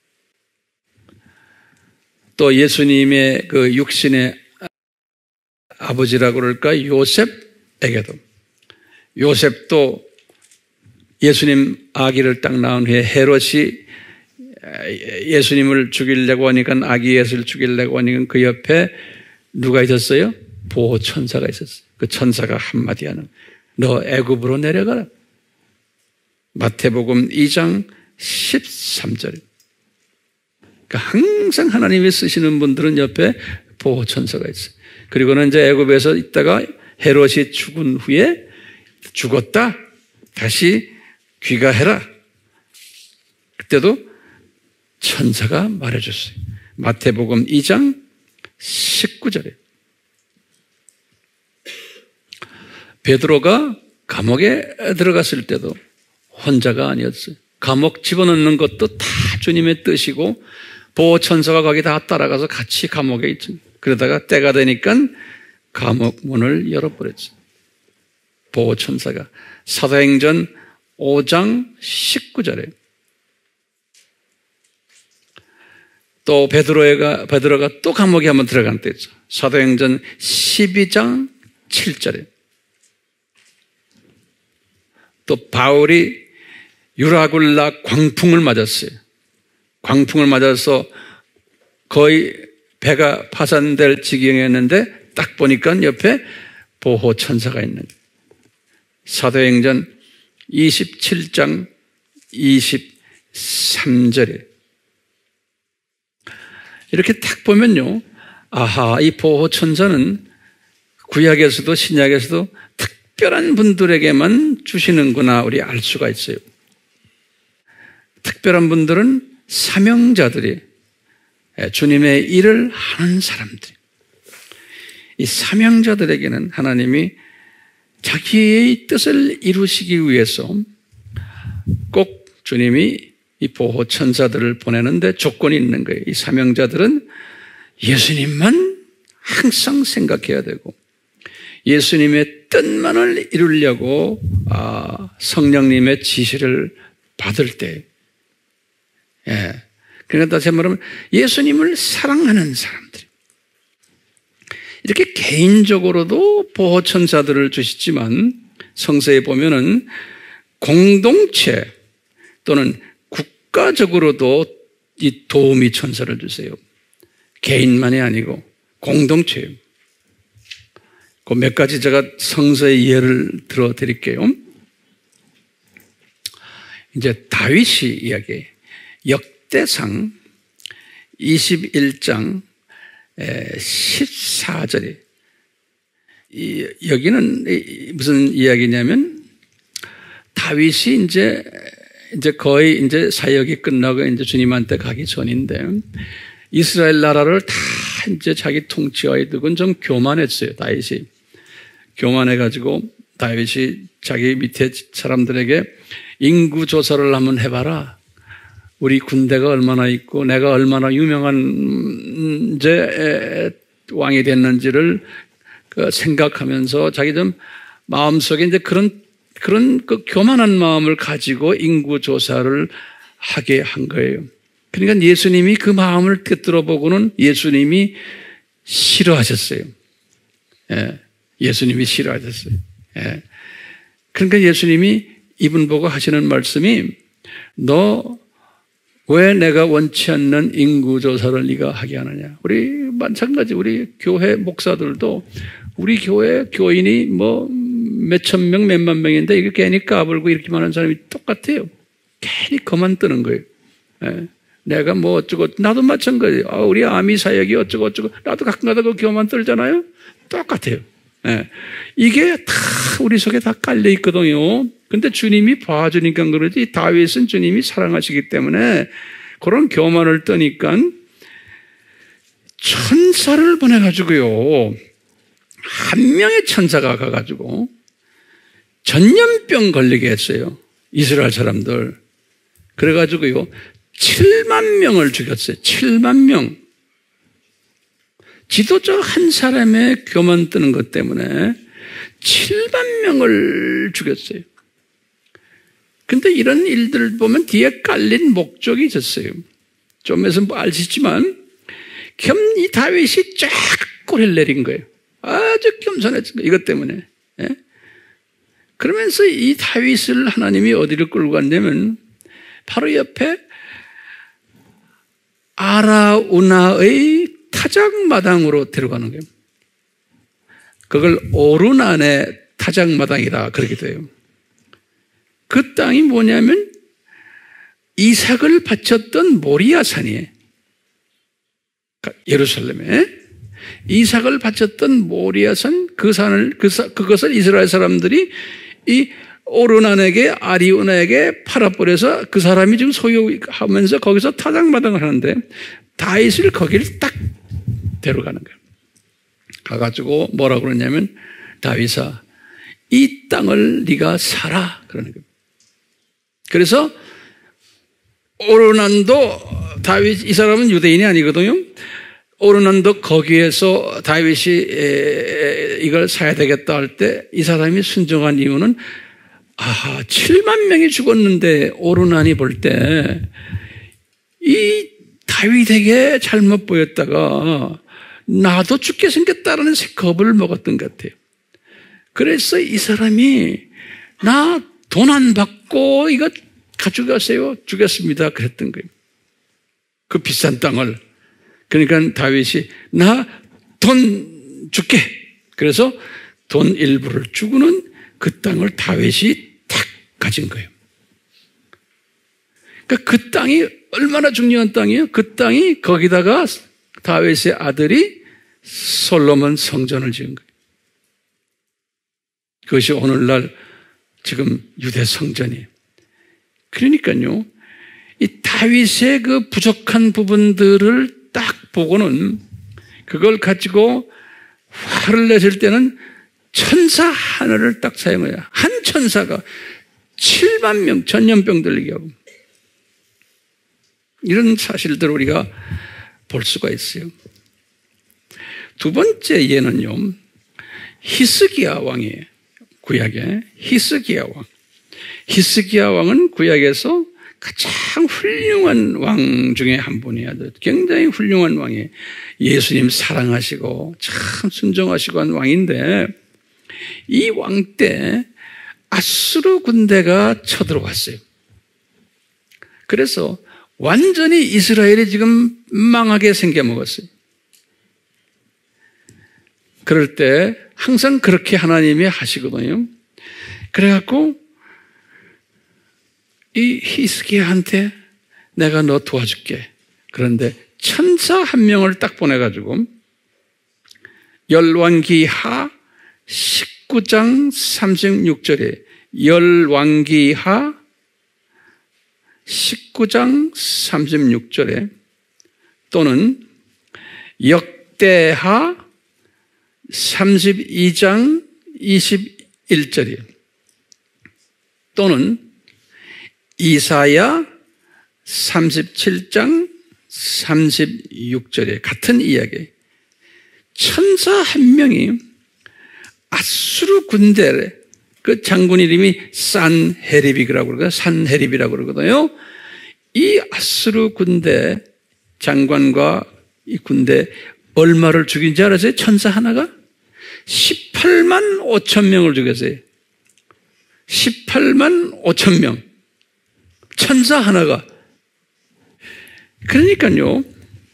또 예수님의 그 육신의 아버지라고 그럴까 요셉에게도 요셉도 예수님 아기를 딱 낳은 후에 헤롯이 예수님을 죽이려고 하니까 아기 예수를 죽이려고 하니까 그 옆에 누가 있었어요? 보호 천사가 있었어요. 그 천사가 한마디 하는 너 애굽으로 내려가라. 마태복음 이 장 십삼 절. 그러니까 항상 하나님이 쓰시는 분들은 옆에 보호 천사가 있어요. 그리고는 이제 애굽에서 있다가 헤롯이 죽은 후에 죽었다. 다시 귀가해라. 그때도 천사가 말해줬어요. 마태복음 이 장 십구 절에 베드로가 감옥에 들어갔을 때도 혼자가 아니었어요. 감옥 집어넣는 것도 다 주님의 뜻이고 보호 천사가 거기 다 따라가서 같이 감옥에 있죠. 그러다가 때가 되니까 감옥 문을 열어버렸어요. 보호 천사가 사도행전 오 장 십구 절에 또 베드로가 베드로가 또 감옥에 한번 들어간 때 있죠. 사도행전 십이 장 칠 절에 또 바울이 유라굴라 광풍을 맞았어요. 광풍을 맞아서 거의 배가 파산될 지경이었는데 딱 보니까 옆에 보호 천사가 있는 거예요. 사도행전 이십칠 장 이십삼 절에 이렇게 딱 보면요. 아하, 이 보호 천사는 구약에서도 신약에서도 특별한 분들에게만 주시는구나 우리 알 수가 있어요. 특별한 분들은 사명자들이 주님의 일을 하는 사람들이 이 사명자들에게는 하나님이 자기의 뜻을 이루시기 위해서 꼭 주님이 이 보호 천사들을 보내는데 조건이 있는 거예요. 이 사명자들은 예수님만 항상 생각해야 되고 예수님의 뜻만을 이루려고 성령님의 지시를 받을 때, 예. 그러니까 다시 말하면 예수님을 사랑하는 사람들. 이렇게 개인적으로도 보호 천사들을 주시지만 성서에 보면은 공동체 또는 국가적으로도 이 도우미 천사를 주세요. 개인만이 아니고 공동체예요. 그 몇 가지 제가 성서의 예를 들어 드릴게요. 이제 다윗이 이야기, 역대상 이십일 장 십사 절에 이, 여기는 무슨 이야기냐면 다윗이 이제 이제 거의 이제 사역이 끝나고 이제 주님한테 가기 전인데 이스라엘 나라를 다 이제 자기 통치하에 두고는 좀 교만했어요. 다윗이 교만해가지고 다윗이 자기 밑에 사람들에게 인구 조사를 한번 해봐라. 우리 군대가 얼마나 있고 내가 얼마나 유명한 이제 왕이 됐는지를 생각하면서 자기 좀 마음속에 이제 그런 그런 그 교만한 마음을 가지고 인구 조사를 하게 한 거예요. 그러니까 예수님이 그 마음을 꿰뚫어 보고는 예수님이 싫어하셨어요. 예, 예수님이 싫어하셨어요. 예. 그러니까 예수님이 이분 보고 하시는 말씀이 너 왜 내가 원치 않는 인구조사를 네가 하게 하느냐. 우리 마찬가지 우리 교회 목사들도 우리 교회 교인이 뭐 몇천 명 몇만 명인데 이렇게 괜히 까불고 이렇게 많은 사람이 똑같아요. 괜히 그만 뜨는 거예요. 예. 내가 뭐 어쩌고 나도 마찬가지예요. 아, 우리 아미 사역이 어쩌고 어쩌고 나도 가끔가다 그 교만 떨잖아요. 똑같아요. 예. 이게 다 우리 속에 다 깔려 있거든요. 근데 주님이 봐주니까 그러지 다윗은 주님이 사랑하시기 때문에 그런 교만을 떠니까 천사를 보내가지고요. 한 명의 천사가 가가지고 전염병 걸리게 했어요. 이스라엘 사람들. 그래가지고요. 칠만 명을 죽였어요. 칠만 명. 지도자 한 사람의 교만 뜨는 것 때문에 칠만 명을 죽였어요. 근데 이런 일들을 보면 뒤에 깔린 목적이 있었어요. 좀 해서 뭐 아시지만 겸 이 다윗이 쫙 꼬리를 내린 거예요. 아주 겸손했어요. 이것 때문에. 예? 그러면서 이 다윗을 하나님이 어디로 끌고 갔냐면 바로 옆에 아라우나의 타작마당으로 데려가는 거예요. 그걸 오르난의 타작마당이라 그렇게 돼요. 그 땅이 뭐냐면 이삭을 바쳤던 모리아산이에요. 예루살렘에 이삭을 바쳤던 모리아산 그 산을 그 사, 그것을 이스라엘 사람들이 이 오르난에게 아리우나에게 팔아버려서 그 사람이 지금 소유하면서 거기서 타작마당을 하는데 다윗을 거기를 딱 데려가는 거예요. 가가지고 뭐라고 그러냐면 다윗아 이 땅을 네가 사라 그러는 거예요. 그래서 오르난도 다윗 이 사람은 유대인이 아니거든요. 오르난도 거기에서 다윗이 이걸 사야 되겠다 할 때 이 사람이 순종한 이유는 아 칠만 명이 죽었는데 오르난이 볼 때 이 다윗에게 잘못 보였다가 나도 죽게 생겼다라는 겁을 먹었던 것 같아요. 그래서 이 사람이 나 돈 안 받고 이거 가져가세요. 주겠습니다. 그랬던 거예요. 그 비싼 땅을. 그러니까 다윗이 나 돈 줄게. 그래서 돈 일부를 주고는 그 땅을 다윗이 탁 가진 거예요. 그러니까 그 땅이 얼마나 중요한 땅이에요? 그 땅이 거기다가 다윗의 아들이 솔로몬 성전을 지은 거예요. 그것이 오늘날 지금 유대 성전이에요. 그러니까요, 이 다윗의 그 부족한 부분들을 딱 보고는 그걸 가지고 화를 내실 때는 천사 하나를 딱 사용해요. 한 천사가 칠만 명 전염병 들리게 하고 이런 사실들을 우리가 볼 수가 있어요. 두 번째 예는요, 히스기야 왕이에요. 구약에 히스기야 왕. 히스기야 왕은 구약에서 가장 훌륭한 왕 중에 한 분이야. 굉장히 훌륭한 왕이에요. 예수님 사랑하시고 참 순종하시고 한 왕인데 이 왕 때 아수르 군대가 쳐들어왔어요. 그래서 완전히 이스라엘이 지금 망하게 생겨먹었어요. 그럴 때 항상 그렇게 하나님이 하시거든요. 그래갖고 이 히스기야한테 내가 너 도와줄게. 그런데 천사 한 명을 딱 보내가지고 열왕기하 십구 장 삼십육 절에 열왕기하 십구 장 삼십육 절에 또는 역대하 삼십이 장 이십일 절이에요. 또는 이사야 삼십칠 장 삼십육 절에 같은 이야기. 천사 한 명이 아수르 군대, 그 장군 이름이 산헤립이라고 그러거든요. 산헤립이라고 그러거든요. 이 아수르 군대 장관과 이 군대 얼마를 죽인지 알았어요? 천사 하나가? 십팔만 오천 명을 죽였어요. 십팔만 오천 명. 천사 하나가. 그러니까요,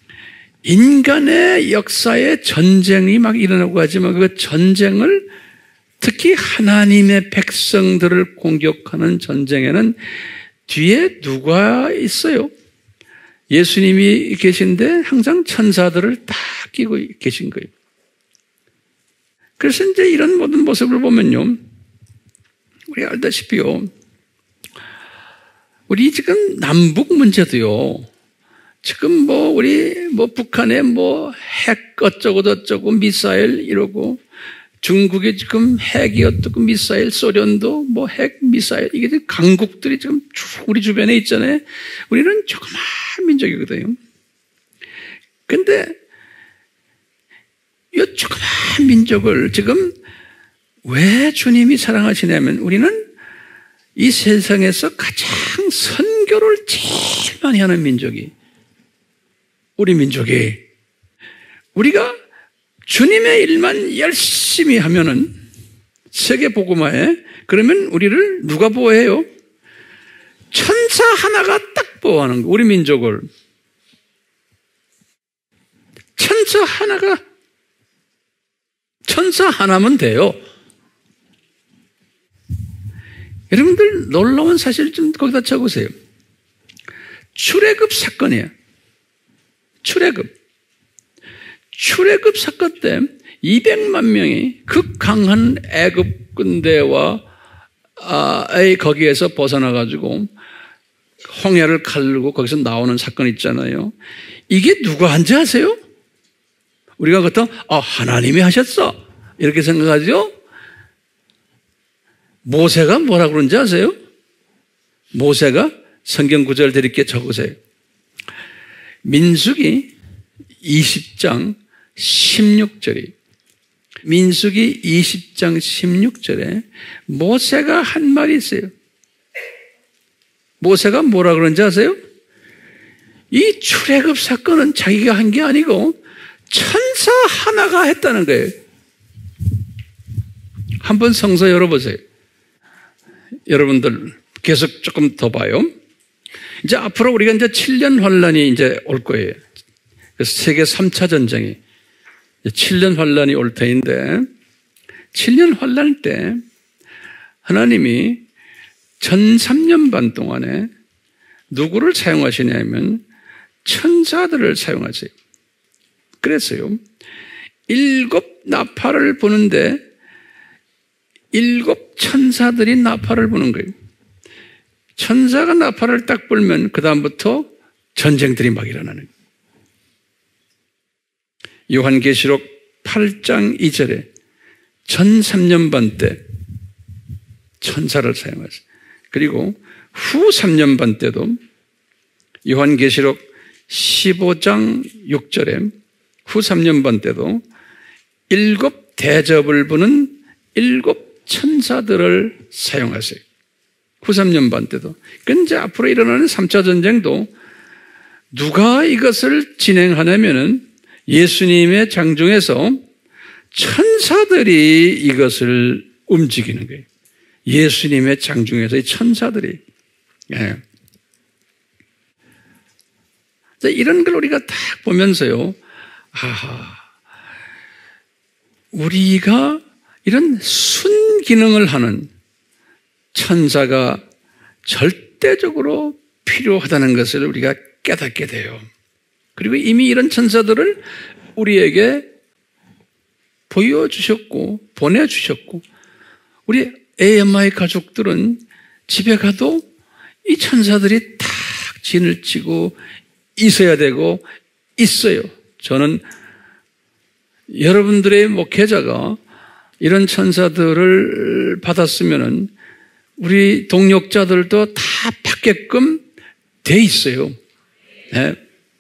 인간의 역사에 전쟁이 막 일어나고 하지만 그 전쟁을, 특히 하나님의 백성들을 공격하는 전쟁에는 뒤에 누가 있어요? 예수님이 계신데 항상 천사들을 다 끼고 계신 거예요. 그래서 이제 이런 모든 모습을 보면요, 우리 알다시피요, 우리 지금 남북 문제도요, 지금 뭐 우리 뭐 북한에 뭐 핵 어쩌고 저쩌고 미사일 이러고, 중국이 지금 핵이 어떻고 미사일, 소련도 뭐 핵 미사일, 이게 강국들이 지금 우리 주변에 있잖아요. 우리는 조그마한 민족이거든요. 근데 이 조그마한 민족을 지금 왜 주님이 사랑하시냐면, 우리는 이 세상에서 가장 선교를 제일 많이 하는 민족이 우리 민족이, 우리가 주님의 일만 열심히 하면은 세계 복음화에, 그러면 우리를 누가 보호해요? 천사 하나가 딱 보호하는 거, 우리 민족을. 천사 하나가, 천사 하나면 돼요. 여러분들 놀라운 사실 좀 거기다 적으세요. 출애굽 사건이에요. 출애굽. 출애굽 사건 때 이백만 명이 극강한 애굽 군대와 아, 거기에서 벗어나가지고 홍해를 가르고 거기서 나오는 사건 있잖아요. 이게 누가 한지 아세요? 우리가 그렇다, 아, 하나님이 하셨어, 이렇게 생각하죠? 모세가 뭐라고 그런지 아세요? 모세가 성경 구절 드릴게 적으세요. 민수기 이십 장 십육 절이, 민수기 이십 장 십육 절에 모세가 한 말이 있어요. 모세가 뭐라 그런지 아세요? 이 출애굽 사건은 자기가 한 게 아니고 천사 하나가 했다는 거예요. 한번 성서 열어보세요. 여러분들 계속 조금 더 봐요. 이제 앞으로 우리가 이제 칠 년 환란이 이제 올 거예요. 그래서 세계 삼 차 전쟁이 칠 년 환란이 올 터인데, 칠 년 환란 때 하나님이 전 삼 년 반 동안에 누구를 사용하시냐면 천사들을 사용하세요. 그래서요, 일곱 나팔을 부는데 일곱 천사들이 나팔을 부는 거예요. 천사가 나팔을 딱 불면 그 다음부터 전쟁들이 막 일어나는 거예요. 요한계시록 팔 장 이 절에 전 삼 년 반 때 천사를 사용하세요. 그리고 후 삼 년 반 때도 요한계시록 십오 장 육 절에 후 삼 년 반 때도 일곱 대접을 부는 일곱 천사들을 사용하세요. 후 삼 년 반 때도. 근데 앞으로 일어나는 삼 차 전쟁도 누가 이것을 진행하냐면은 예수님의 장중에서 천사들이 이것을 움직이는 거예요. 예수님의 장중에서 이 천사들이. 예. 이런 걸 우리가 딱 보면서요, 아하, 우리가 이런 순기능을 하는 천사가 절대적으로 필요하다는 것을 우리가 깨닫게 돼요. 그리고 이미 이런 천사들을 우리에게 보여주셨고 보내주셨고, 우리 에이엠아이 가족들은 집에 가도 이 천사들이 딱 진을 치고 있어야 되고 있어요. 저는 여러분들의 목회자가 이런 천사들을 받았으면은 우리 동역자들도 다 받게끔 돼 있어요. 네.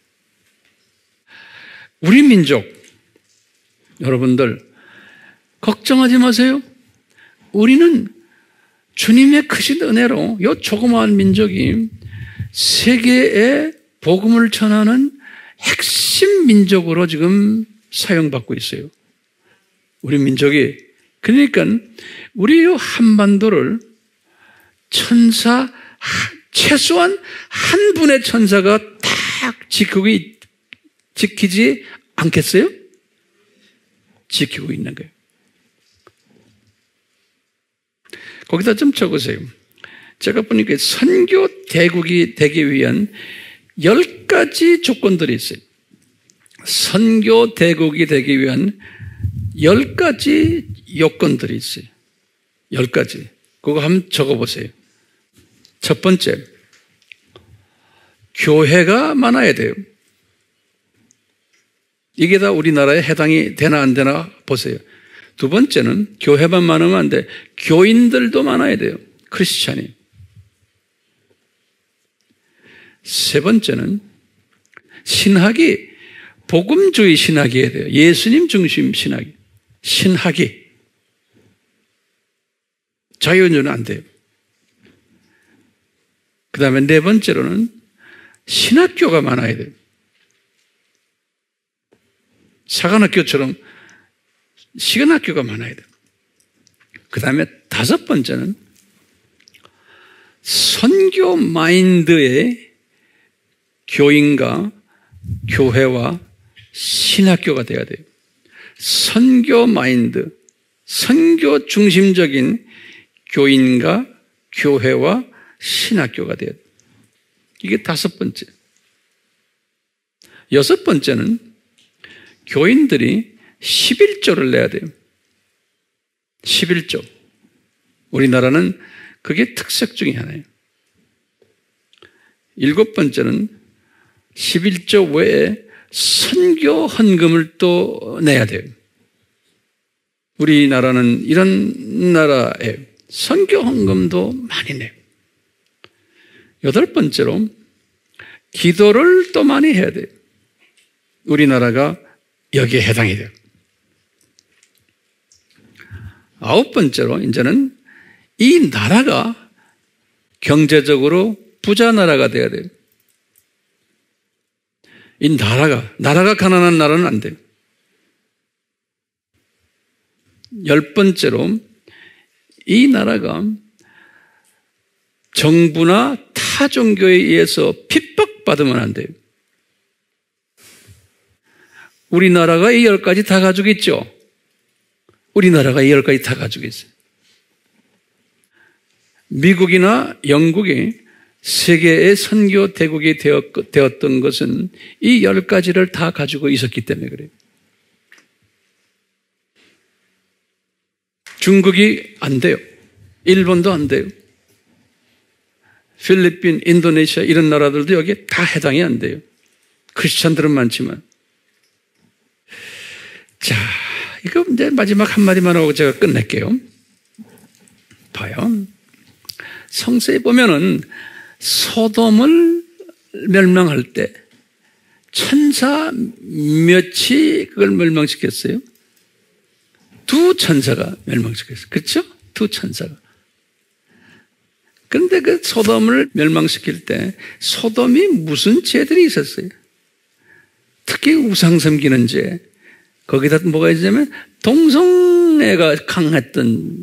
우리 민족, 여러분들 걱정하지 마세요. 우리는 주님의 크신 은혜로 이 조그마한 민족이 세계에 복음을 전하는 핵심 민족으로 지금 사용받고 있어요. 우리 민족이. 그러니까 우리 한반도를 천사, 최소한 한 분의 천사가 딱 지키고, 지키지 않겠어요? 지키고 있는 거예요. 거기다 좀 적으세요. 제가 보니까 선교 대국이 되기 위한 열 가지 조건들이 있어요. 선교 대국이 되기 위한 열 가지 요건들이 있어요. 열 가지. 그거 한번 적어보세요. 첫 번째, 교회가 많아야 돼요. 이게 다 우리나라에 해당이 되나 안 되나 보세요. 두 번째는 교회만 많으면 안 돼. 교인들도 많아야 돼요. 크리스찬이. 세 번째는 신학이 복음주의 신학이어야 돼요. 예수님 중심 신학이. 신학이. 자유연주는 안 돼요. 그 다음에 네 번째로는 신학교가 많아야 돼요. 사관학교처럼 시간학교가 많아야 돼요. 그 다음에 다섯 번째는 선교 마인드의 교인과 교회와 신학교가 돼야 돼요. 선교 마인드, 선교 중심적인 교인과 교회와 신학교가 돼야 돼요. 이게 다섯 번째. 여섯 번째는 교인들이 십일조를 내야 돼요. 십일조. 우리나라는 그게 특색 중에 하나예요. 일곱 번째는 십일조 외에 선교 헌금을 또 내야 돼요. 우리나라는 이런 나라에 선교 헌금도 많이 내요. 여덟 번째로 기도를 또 많이 해야 돼요. 우리나라가 여기에 해당이 돼요. 아홉 번째로 이제는 이 나라가 경제적으로 부자 나라가 돼야 돼요. 이 나라가, 나라가 가난한 나라는 안 돼요. 열 번째로 이 나라가 정부나 타 종교에 의해서 핍박받으면 안 돼요. 우리나라가 이 열 가지 다 가지고 있죠. 우리나라가 이 열 가지 다 가지고 있어요. 미국이나 영국이 세계의 선교 대국이 되었던 것은 이 열 가지를 다 가지고 있었기 때문에 그래요. 중국이 안 돼요. 일본도 안 돼요. 필리핀, 인도네시아 이런 나라들도 여기에 다 해당이 안 돼요. 크리스찬들은 많지만. 자, 이거 이제 마지막 한마디만 하고 제가 끝낼게요. 봐요. 성서에 보면은 소돔을 멸망할 때 천사 몇이 그걸 멸망시켰어요? 두 천사가 멸망시켰어요. 그렇죠? 두 천사가. 그런데 그 소돔을 멸망시킬 때 소돔이 무슨 죄들이 있었어요? 특히 우상 섬기는 죄. 거기다 뭐가 있냐면 동성애가 강했던,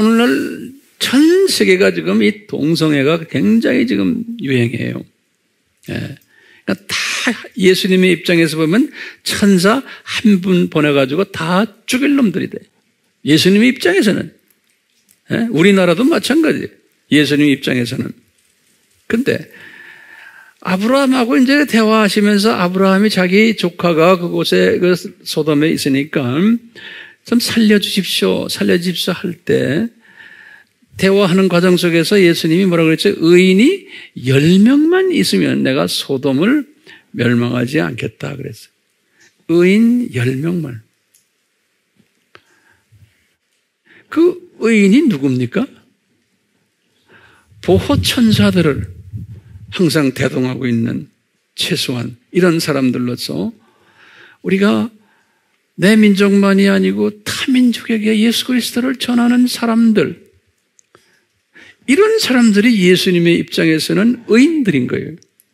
오늘날 전 세계가 지금 이 동성애가 굉장히 지금 유행해요. 예. 그러니까 다 예수님의 입장에서 보면 천사 한 분 보내가지고 다 죽일 놈들이 돼. 예수님의 입장에서는. 예? 우리나라도 마찬가지예요. 예수님 입장에서는. 근데 아브라함하고 이제 대화하시면서 아브라함이 자기 조카가 그곳에 그 소돔에 있으니까 좀 살려주십시오, 살려주십시오 할 때 대화하는 과정 속에서 예수님이 뭐라고 그랬죠? 의인이 열 명만 있으면 내가 소돔을 멸망하지 않겠다 그랬어요. 의인 열 명만. 그 의인이 누굽니까? 보호천사들을 항상 대동하고 있는 최소한 이런 사람들로서 우리가 내 민족만이 아니고 타민족에게 예수 그리스도를 전하는 사람들, 이런 사람들이 예수님의 입장에서는 의인들인 거예요.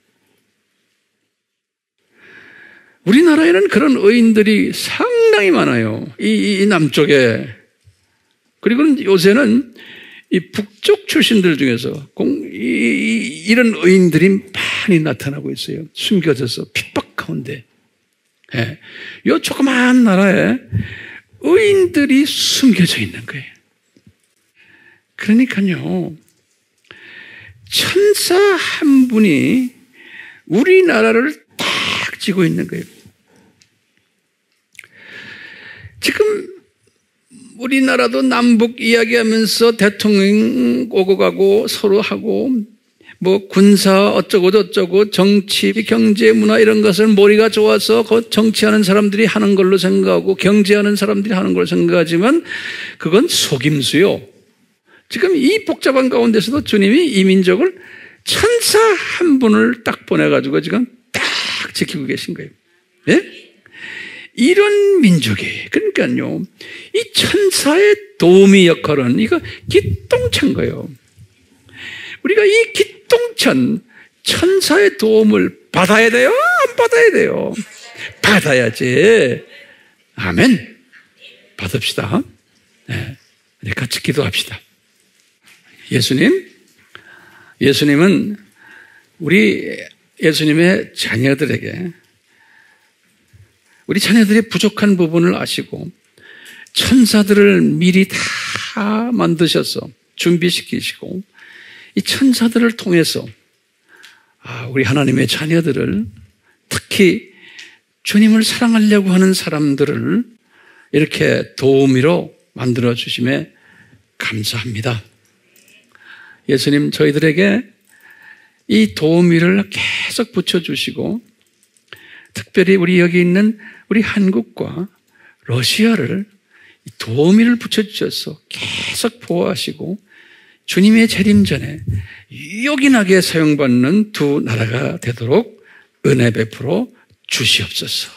우리나라에는 그런 의인들이 상당히 많아요. 이, 이 남쪽에. 그리고 요새는 이 북쪽 출신들 중에서 공, 이, 이, 이런 의인들이 많이 나타나고 있어요. 숨겨져서 핍박 가운데. 예. 요 조그마한 나라에 의인들이 숨겨져 있는 거예요. 그러니까요, 천사 한 분이 우리나라를 딱 쥐고 있는 거예요. 지금 우리나라도 남북 이야기하면서 대통령 오고 가고 서로 하고 뭐 군사 어쩌고 저쩌고 정치, 경제, 문화 이런 것을 머리가 좋아서 그 정치하는 사람들이 하는 걸로 생각하고 경제하는 사람들이 하는 걸로 생각하지만 그건 속임수요. 지금 이 복잡한 가운데서도 주님이 이 민족을 천사 한 분을 딱 보내가지고 지금 딱 지키고 계신 거예요. 예? 이런 민족이, 그러니까요, 이 천사의 도우미 역할은 이거 기똥찬 거예요. 우리가 이 기똥찬 천사의 도움을 받아야 돼요? 안 받아야 돼요? 받아야지. 아멘. 받읍시다. 네. 우리 같이 기도합시다. 예수님, 예수님은 우리 예수님의 자녀들에게 우리 자녀들의 부족한 부분을 아시고 천사들을 미리 다 만드셔서 준비시키시고 이 천사들을 통해서 우리 하나님의 자녀들을 특히 주님을 사랑하려고 하는 사람들을 이렇게 도우미로 만들어주심에 감사합니다. 예수님, 저희들에게 이 도우미를 계속 붙여주시고 특별히 우리 여기 있는 우리 한국과 러시아를 도우미를 붙여주셔서 계속 보호하시고 주님의 재림 전에 요긴하게 사용받는 두 나라가 되도록 은혜 베풀어 주시옵소서.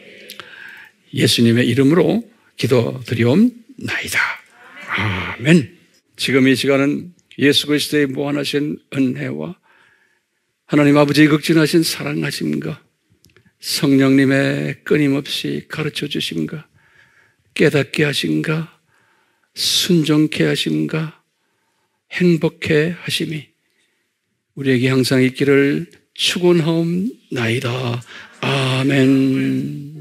예수님의 이름으로 기도드리옵나이다. 아멘. 지금 이 시간은 예수 그리스도의 무한하신 은혜와 하나님 아버지의 극진하신 사랑하심과 성령님의 끊임없이 가르쳐 주심과 깨닫게 하심과 순종케 하심과 행복해 하심이 우리에게 항상 있기를 축원하옵나이다. 아멘.